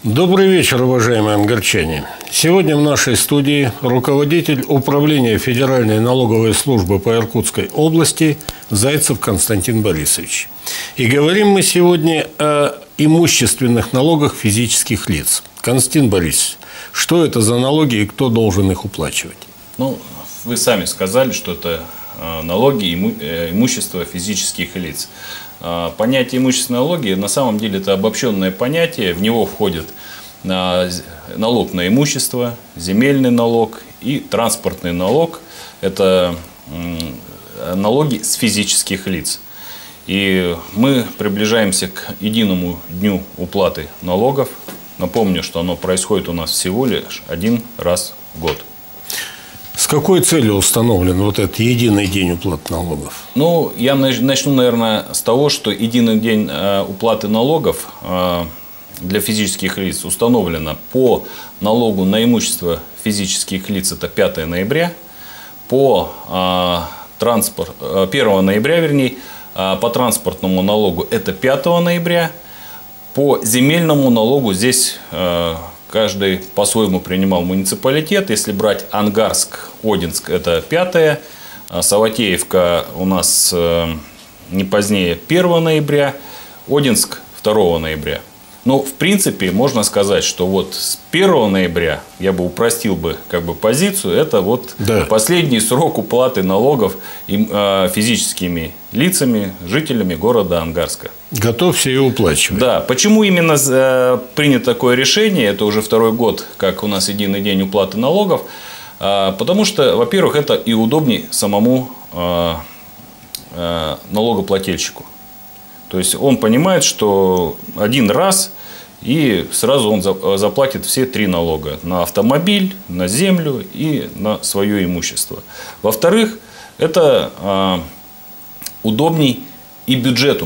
Добрый вечер, уважаемые ангарчане. Сегодня в нашей студии руководитель управления Федеральной налоговой службы по Иркутской области Зайцев Константин Борисович. И говорим мы сегодня о имущественных налогах физических лиц. Константин Борисович, что это за налоги и кто должен их уплачивать? Ну, вы сами сказали, что это налоги имущества физических лиц. Понятие имущественные налоги на самом деле это обобщенное понятие. В него входит налог на имущество, земельный налог и транспортный налог. Это налоги с физических лиц. И мы приближаемся к единому дню уплаты налогов. Напомню, что оно происходит у нас всего лишь один раз в год. С какой целью установлен вот этот единый день уплаты налогов? Ну, я начну, наверное, с того, что единый день уплаты налогов для физических лиц установлено по налогу на имущество физических лиц, это 5 ноября, по 1 ноября, вернее, по транспортному налогу это 5 ноября, по земельному налогу здесь каждый по-своему принимал муниципалитет. Если брать Ангарск, Одинск, это 5, Саватеевка у нас не позднее 1 ноября, Одинск 2 ноября. Но в принципе можно сказать, что вот с 1 ноября я бы упростил позицию, это вот последний срок уплаты налогов физическими лицами, жителями города Ангарска. Готовься и уплачивай. Да. Почему именно принято такое решение? Это уже второй год, как у нас единый день уплаты налогов. Потому что, во-первых, это и удобнее самому налогоплательщику. То есть он понимает, что один раз и сразу он заплатит все 3 налога: на автомобиль, на землю и на свое имущество. Во-вторых, это удобней и бюджету.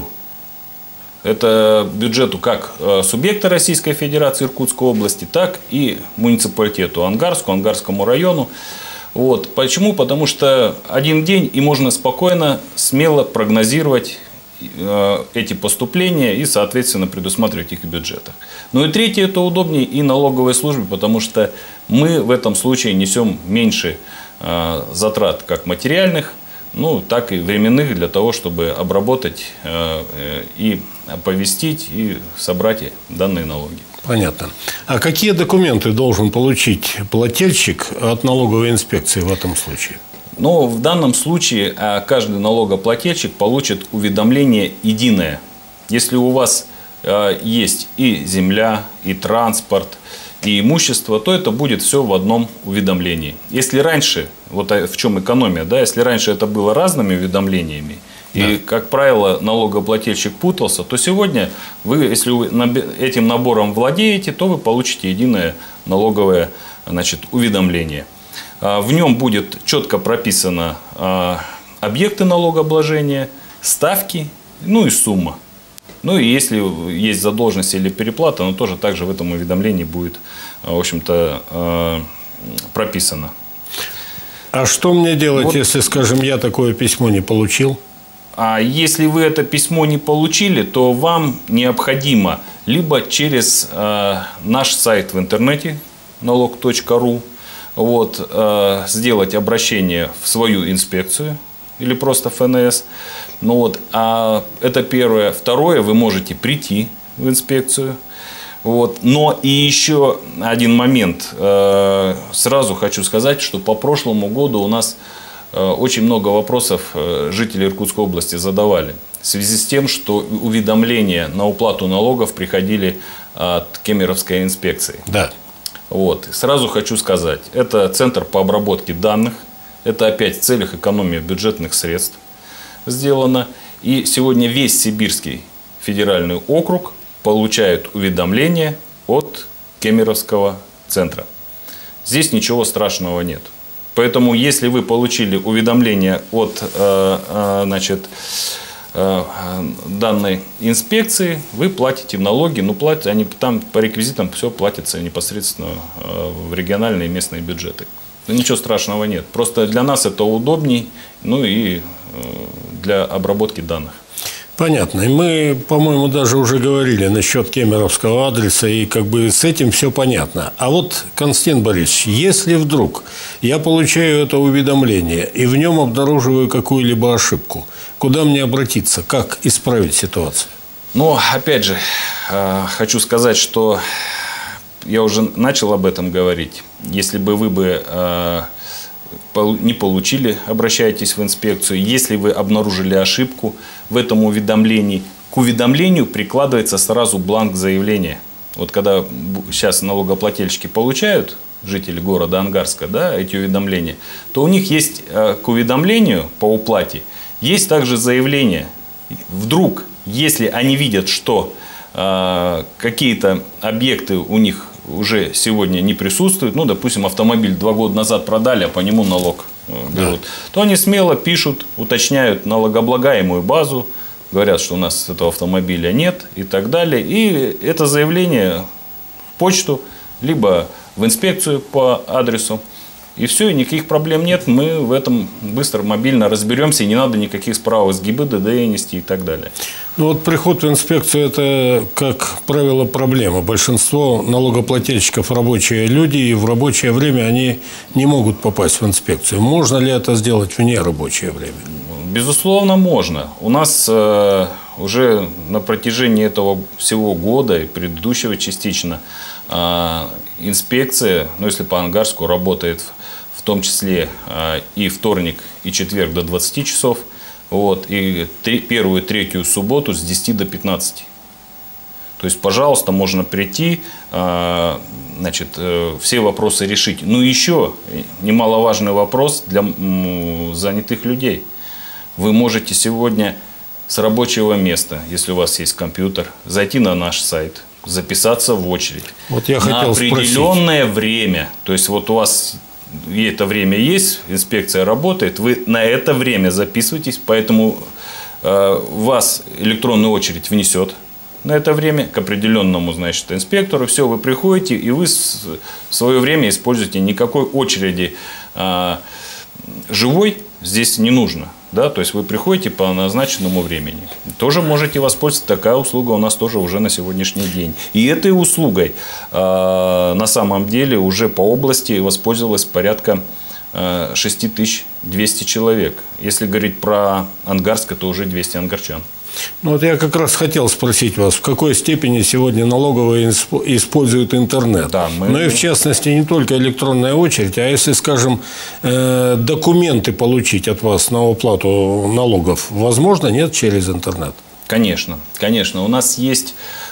Это бюджету как субъекта Российской Федерации Иркутской области, так и муниципалитету Ангарску, Ангарскому району. Вот. Почему? Потому что один день и можно спокойно, смело прогнозировать эти поступления и, соответственно, предусматривать их в бюджетах. Ну и третье, это удобнее и налоговой службе, потому что мы в этом случае несем меньше затрат как материальных, так и временных для того, чтобы обработать и оповестить и собрать данные налоги. Понятно. А какие документы должен получить плательщик от налоговой инспекции в этом случае? Но в данном случае каждый налогоплательщик получит уведомление единое. Если у вас есть и земля, и транспорт, и имущество, то это будет все в одном уведомлении. Если раньше, вот в чем экономия, если раньше это было разными уведомлениями, и, как правило, налогоплательщик путался, то сегодня вы, если вы этим набором владеете, то вы получите единое налоговое уведомление. В нем будет четко прописано объекты налогообложения, ставки, и сумма. Ну и если есть задолженность или переплата, но тоже также в этом уведомлении будет, в общем-то, прописано. А что мне делать, если, скажем, я такое письмо не получил? А если вы это письмо не получили, то вам необходимо либо через наш сайт в интернете налог.ру сделать обращение в свою инспекцию или просто ФНС. Это первое. Второе, вы можете прийти в инспекцию. Но и еще один момент. Сразу хочу сказать, что по прошлому году у нас очень много вопросов жители Иркутской области задавали. В связи с тем, что уведомления на уплату налогов приходили от Кемеровской инспекции. Да. Сразу хочу сказать, это центр по обработке данных, это опять в целях экономии бюджетных средств сделано. И сегодня весь Сибирский федеральный округ получает уведомления от Кемеровского центра. Здесь ничего страшного нет. Поэтому, если вы получили уведомление от данной инспекции, вы платите налоги, платят они там по реквизитам, все платится непосредственно в региональные и местные бюджеты. Ничего страшного нет. Просто для нас это удобней, и для обработки данных. Понятно. И мы, по-моему, даже уже говорили насчет кемеровского адреса, и как бы с этим все понятно. А вот, Константин Борисович, если вдруг я получаю это уведомление и в нем обнаруживаю какую-либо ошибку, куда мне обратиться, как исправить ситуацию? Но, опять же, хочу сказать, что я уже начал об этом говорить. Если бы вы не получили, обращайтесь в инспекцию. Если вы обнаружили ошибку в этом уведомлении, к уведомлению прикладывается сразу бланк заявления. Вот когда сейчас налогоплательщики получают, жители города Ангарска, да, эти уведомления, то у них есть к уведомлению по уплате, есть также заявление. Вдруг, если они видят, что какие-то объекты у них уже сегодня не присутствуют, ну, допустим, автомобиль 2 года назад продали, а по нему налог берут, то они смело пишут, уточняют налогооблагаемую базу, говорят, что у нас этого автомобиля нет и так далее. И это заявление в почту, либо в инспекцию по адресу. И все, и никаких проблем нет. Мы в этом быстро, мобильно разберемся. И не надо никаких справок с ГИБДД нести и так далее. Ну вот приход в инспекцию – это, как правило, проблема. Большинство налогоплательщиков – рабочие люди, и в рабочее время они не могут попасть в инспекцию. Можно ли это сделать вне рабочее время? Безусловно, можно. У нас уже на протяжении этого всего года и предыдущего частично инспекция, ну если по Ангарску, работает в том числе и вторник, и четверг до 20 часов, вот, и первую и третью субботу с 10 до 15. То есть, пожалуйста, можно прийти, значит, все вопросы решить. Ну, еще немаловажный вопрос для занятых людей. Вы можете сегодня с рабочего места, если у вас есть компьютер, зайти на наш сайт, записаться в очередь. Вот я на хотел определенное спросить. Время. То есть, вот у вас это время есть, инспекция работает, вы на это время записываетесь, поэтому вас электронную очередь внесет на это время к определенному, значит, инспектору. Все, вы приходите, и вы свое время используете. Никакой очереди живой здесь не нужно. Да? То есть, вы приходите по назначенному времени. Тоже можете воспользоваться. Такая услуга у нас тоже уже на сегодняшний день. И этой услугой на самом деле уже по области воспользовалось порядка 6200 человек. Если говорить про Ангарск, то уже 200 ангарчан. Ну, вот я как раз хотел спросить вас, в какой степени сегодня налоговые используют интернет. Да, Ну и в частности не только электронная очередь, а если, скажем, документы получить от вас на уплату налогов, возможно, нет, через интернет? Конечно, конечно. У нас есть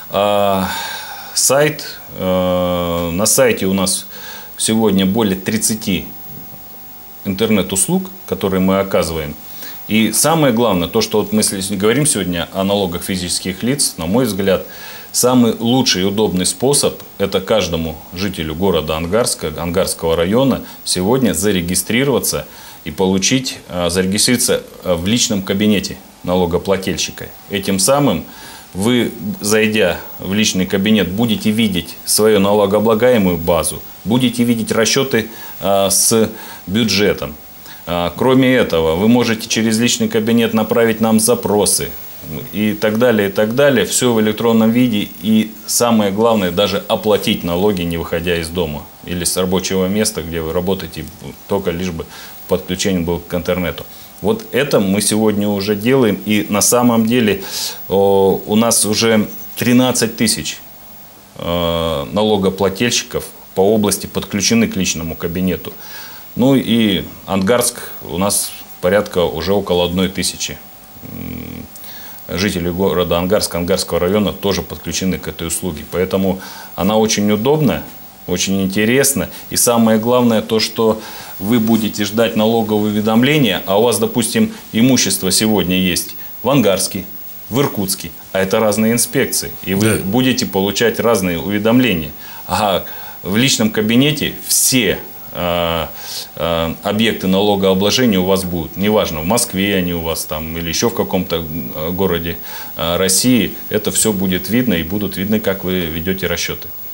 сайт. На сайте у нас сегодня более 30 интернет-услуг, которые мы оказываем. И самое главное, то, что вот мы говорим сегодня о налогах физических лиц, на мой взгляд, самый лучший и удобный способ – это каждому жителю города Ангарска, Ангарского района сегодня зарегистрироваться и зарегистрироваться в личном кабинете налогоплательщика. Этим самым вы, зайдя в личный кабинет, будете видеть свою налогооблагаемую базу, будете видеть расчеты с бюджетом. Кроме этого, вы можете через личный кабинет направить нам запросы и так далее, и так далее. Все в электронном виде. И самое главное, даже оплатить налоги, не выходя из дома или с рабочего места, где вы работаете, только лишь бы подключение было к интернету. Вот это мы сегодня уже делаем. И на самом деле у нас уже 13 тысяч налогоплательщиков по области подключены к личному кабинету. Ну и Ангарск у нас порядка уже около 1000 жителей города Ангарска, Ангарского района тоже подключены к этой услуге. Поэтому она очень удобна, очень интересна. И самое главное то, что вы будете ждать налогового уведомления, а у вас, допустим, имущество сегодня есть в Ангарске, в Иркутске, а это разные инспекции. И вы будете получать разные уведомления. А в личном кабинете все объекты налогообложения у вас будут. Неважно, в Москве они у вас там или еще в каком-то городе России. Это все будет видно и будут видны, как вы ведете расчеты.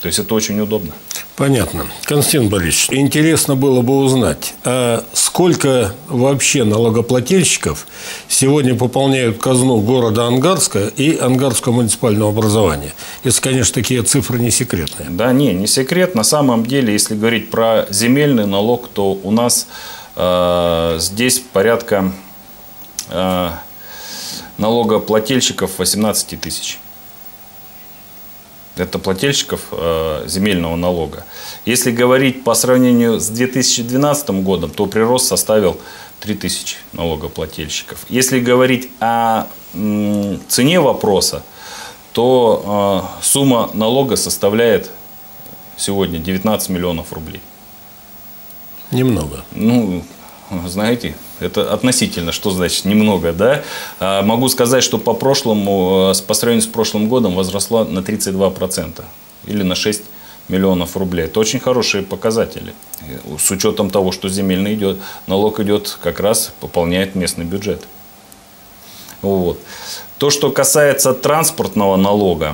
То есть это очень удобно. Понятно. Константин Борисович, интересно было бы узнать, а сколько вообще налогоплательщиков сегодня пополняют казну города Ангарска и Ангарского муниципального образования? Если, конечно, такие цифры не секретные. Да, не секрет. На самом деле, если говорить про земельный налог, то у нас здесь порядка налогоплательщиков 18 тысяч. Это плательщиков земельного налога. Если говорить по сравнению с 2012 годом, то прирост составил 3000 налогоплательщиков. Если говорить о цене вопроса, то сумма налога составляет сегодня 19 миллионов рублей. Немного. Ну, знаете, это относительно, что значит немного, да? Могу сказать, что по сравнению с прошлым годом возросла на 32% или на 6 миллионов рублей. Это очень хорошие показатели. С учетом того, что земельный налог идет, как раз пополняет местный бюджет. Вот. То, что касается транспортного налога,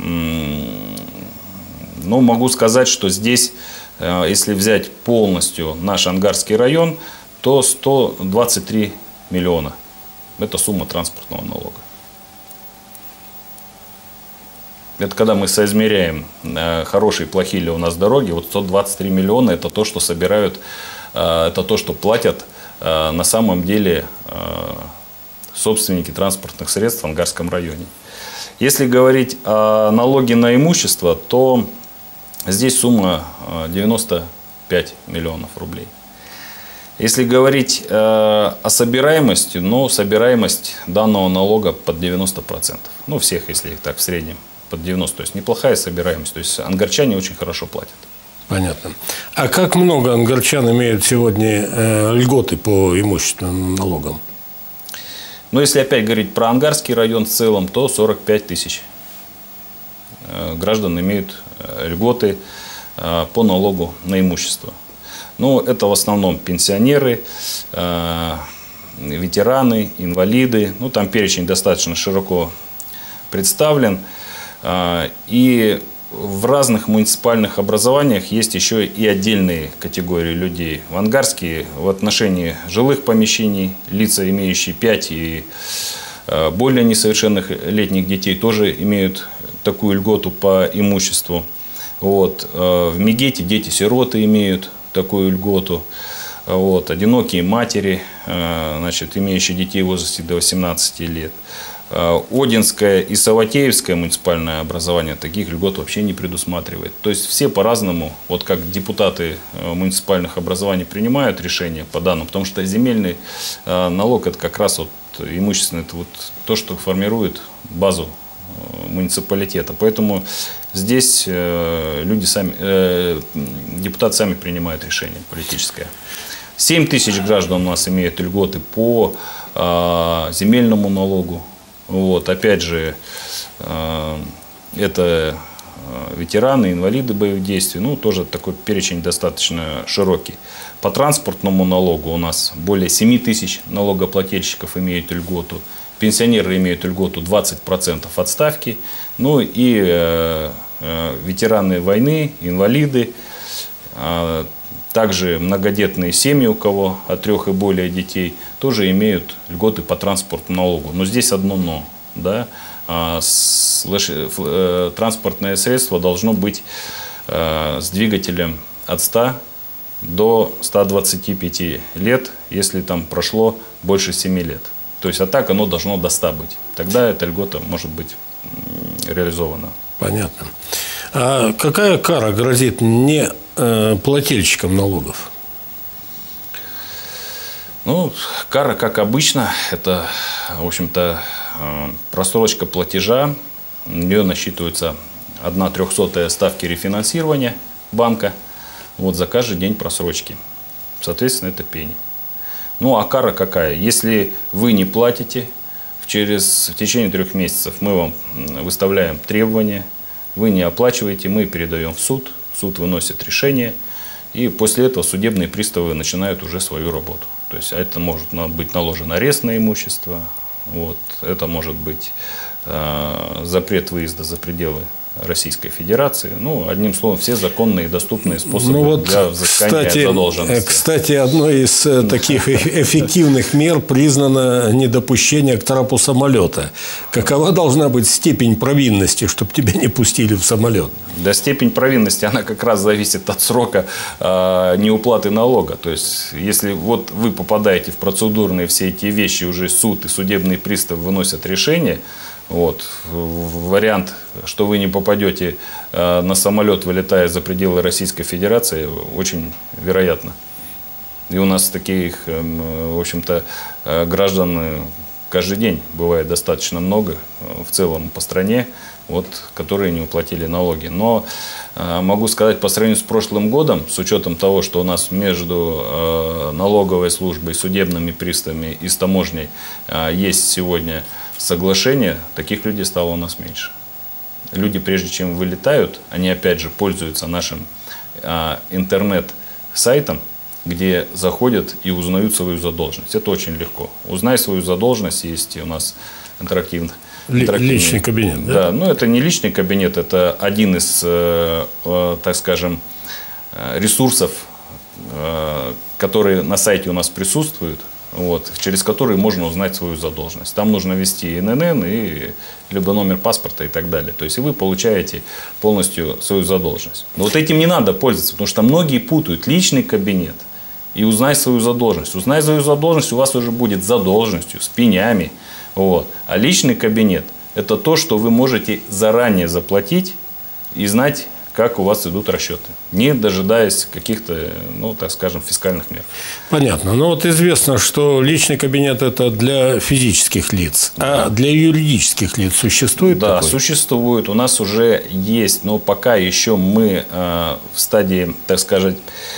ну, могу сказать, что здесь, если взять полностью наш Ангарский район, то 123 миллиона. Это сумма транспортного налога. Это когда мы соизмеряем, хорошие и плохие ли у нас дороги, вот 123 миллиона – это то, что собирают, это то, что платят на самом деле собственники транспортных средств в Ангарском районе. Если говорить о налоге на имущество, то здесь сумма 95 миллионов рублей. Если говорить о собираемости, ну, собираемость данного налога под 90%. Ну, всех, если их так в среднем, под 90%. То есть неплохая собираемость. То есть ангарчане очень хорошо платят. Понятно. А как много ангарчан имеют сегодня льготы по имущественным налогам? Но если опять говорить про Ангарский район в целом, то 45 тысяч граждан имеют льготы по налогу на имущество. Ну, это в основном пенсионеры, ветераны, инвалиды. Ну, там перечень достаточно широко представлен. И в разных муниципальных образованиях есть еще и отдельные категории людей. В Ангарске в отношении жилых помещений лица, имеющие 5 и более несовершеннолетних детей, тоже имеют такую льготу по имуществу. Вот. В Мегете дети-сироты имеют такую льготу. Вот. Одинокие матери, значит, имеющие детей в возрасте до 18 лет. Одинское и Саватеевское муниципальное образование таких льгот вообще не предусматривает. То есть все по-разному, вот как депутаты муниципальных образований принимают решения по данному, потому что земельный налог – это как раз вот имущественный, это вот то, что формирует базу муниципалитета. Поэтому здесь люди сами, депутаты сами принимают решение политическое. 7 тысяч граждан у нас имеют льготы по земельному налогу. Вот, опять же, это ветераны, инвалиды боевых действий. Ну, тоже такой перечень достаточно широкий. По транспортному налогу у нас более 7 тысяч налогоплательщиков имеют льготу. Пенсионеры имеют льготу 20% от ставки. Ну и ветераны войны, инвалиды. Также многодетные семьи, у кого от 3 и более детей, тоже имеют льготы по транспортному налогу. Но здесь одно но. Да? Транспортное средство должно быть с двигателем от 100 до 125 лет, если там прошло больше 7 лет. То есть, а так оно должно до 100 быть. Тогда эта льгота может быть реализована. Понятно. А какая кара грозит неплательщикам налогов? Ну, кара, как обычно, это, в общем-то, просрочка платежа. У нее насчитывается 1/300 ставки рефинансирования банка вот, за каждый день просрочки. Соответственно, это пени. Ну, а кара какая? Если вы не платите, в течение 3 месяцев мы вам выставляем требования, вы не оплачиваете, мы передаем в суд, суд выносит решение, и после этого судебные приставы начинают уже свою работу. То есть это может быть наложен арест на имущество, вот, это может быть запрет выезда за пределы Российской Федерации. Ну, одним словом, все законные и доступные способы вот, для взыскания задолженности. Кстати, одной из таких эффективных мер признано недопущение к трапу самолета. Какова должна быть степень провинности, чтобы тебя не пустили в самолет? Да, степень провинности, она как раз зависит от срока неуплаты налога. То есть, если вот вы попадаете в процедурные все эти вещи, уже суд и судебный пристав выносят решение, вот, вариант, что вы не попадете на самолет, вылетая за пределы Российской Федерации, очень вероятно. И у нас таких, в общем-то, граждан каждый день бывает достаточно много в целом по стране, вот, которые не уплатили налоги. Но могу сказать, по сравнению с прошлым годом, с учетом того, что у нас между налоговой службой, судебными приставами и с таможней есть сегодня соглашение, таких людей стало у нас меньше. Люди, прежде чем вылетают, они опять же пользуются нашим интернет-сайтом, где заходят и узнают свою задолженность. Это очень легко. Узнай свою задолженность, есть у нас интерактивный. Личный кабинет, да? Да, но это не личный кабинет, это один из, так скажем, ресурсов, которые на сайте у нас присутствуют, вот, через которые можно узнать свою задолженность. Там нужно ввести ИНН и либо номер паспорта и так далее. То есть, и вы получаете полностью свою задолженность. Но вот этим не надо пользоваться, потому что многие путают личный кабинет и узнай свою задолженность. Узнай свою задолженность, у вас уже будет задолженностью, с пенями. Вот. А личный кабинет – это то, что вы можете заранее заплатить и знать, как у вас идут расчеты, не дожидаясь каких-то, ну, так скажем, фискальных мер. Понятно. Но вот известно, что личный кабинет – это для физических лиц, а для юридических лиц существует Да, такой? существует. У нас уже есть, но пока еще мы в стадии, так сказать,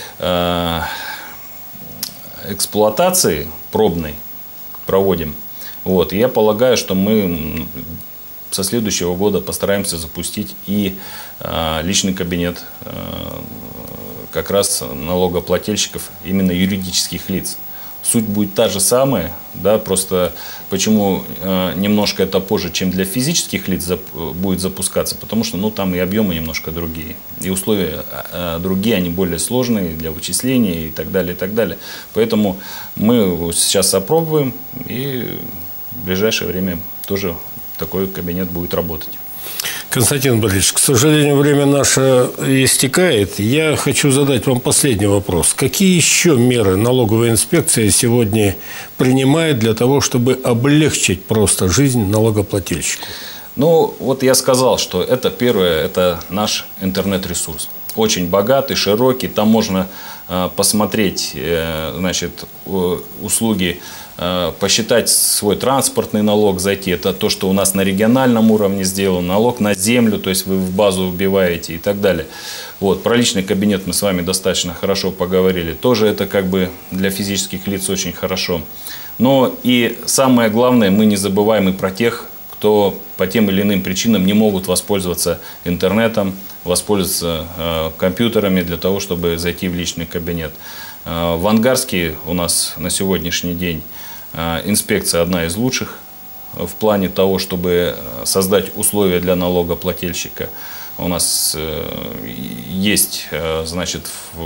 эксплуатации пробной проводим. Вот. И я полагаю, что мы со следующего года постараемся запустить и личный кабинет как раз налогоплательщиков, именно юридических лиц. Суть будет та же самая, да, просто почему немножко это позже, чем для физических лиц будет запускаться, потому что, ну, там и объемы немножко другие, и условия другие, они более сложные для вычисления и так далее, и так далее. Поэтому мы сейчас опробуем, и в ближайшее время тоже такой кабинет будет работать. Константин Борисович, к сожалению, время наше истекает. Я хочу задать вам последний вопрос. Какие еще меры налоговая инспекция сегодня принимает для того, чтобы облегчить просто жизнь налогоплательщику? Ну, вот я сказал, что это первое, это наш интернет-ресурс. Очень богатый, широкий. Там можно посмотреть, значит, услуги, посчитать свой транспортный налог, зайти. Это то, что у нас на региональном уровне сделано. Налог на землю, то есть вы в базу вбиваете и так далее. Вот. Про личный кабинет мы с вами достаточно хорошо поговорили. Тоже это как бы для физических лиц очень хорошо. Но и самое главное, мы не забываем и про тех, кто по тем или иным причинам не могут воспользоваться интернетом, воспользоваться компьютерами для того, чтобы зайти в личный кабинет. В Ангарске у нас на сегодняшний день инспекция одна из лучших в плане того, чтобы создать условия для налогоплательщика. У нас есть, значит,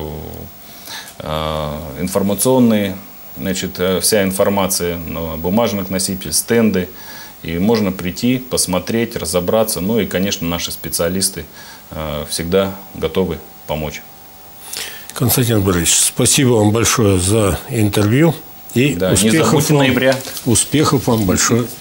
информационные, значит, вся информация на бумажных носителях, стенды. И можно прийти, посмотреть, разобраться. Ну и, конечно, наши специалисты всегда готовы помочь. Константин Борисович, спасибо вам большое за интервью. И да, не забудьте ноября. Успехов вам большое.